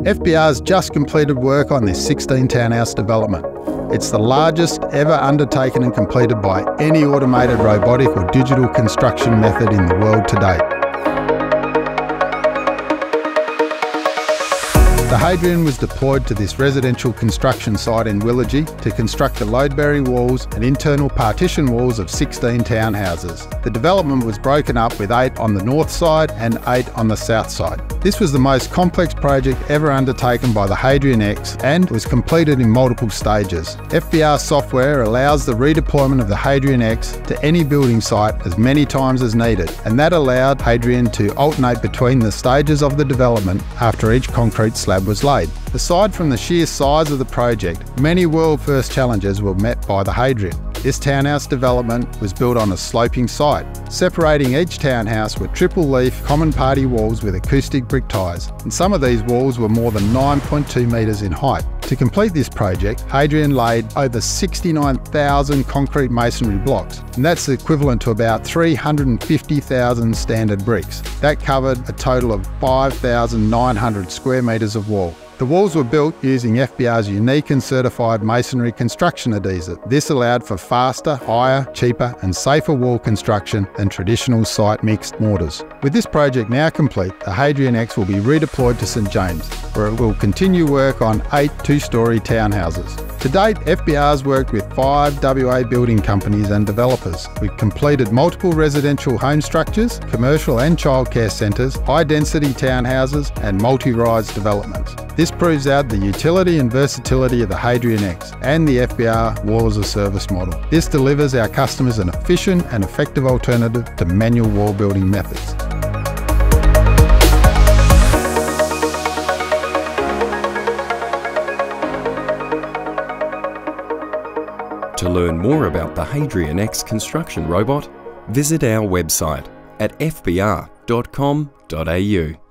FBR's just completed work on this 16 townhouse development. It's the largest ever undertaken and completed by any automated robotic or digital construction method in the world to date. The Hadrian was deployed to this residential construction site in Willagee to construct the load-bearing walls and internal partition walls of 16 townhouses. The development was broken up with 8 on the north side and 8 on the south side. This was the most complex project ever undertaken by the Hadrian X and was completed in multiple stages. FBR software allows the redeployment of the Hadrian X to any building site as many times as needed, and that allowed Hadrian to alternate between the stages of the development after each concrete slab was laid. Aside from the sheer size of the project, many world-first challenges were met by the Hadrian. This townhouse development was built on a sloping site. Separating each townhouse were triple-leaf common party walls with acoustic brick ties, and some of these walls were more than 9.2 metres in height. To complete this project, Hadrian laid over 69,000 concrete masonry blocks, and that's equivalent to about 350,000 standard bricks. That covered a total of 5,900 square metres of wall. The walls were built using FBR's unique and certified masonry construction adhesive. This allowed for faster, higher, cheaper and safer wall construction than traditional site mixed mortars. With this project now complete, the Hadrian X will be redeployed to St James, where it will continue work on 8 two-storey townhouses. To date, FBR's worked with 5 WA building companies and developers. We've completed multiple residential home structures, commercial and childcare centres, high-density townhouses and multi-rise developments. This proves out the utility and versatility of the Hadrian X and the FBR Wall as a Service model. This delivers our customers an efficient and effective alternative to manual wall building methods. To learn more about the Hadrian X construction robot, visit our website at fbr.com.au.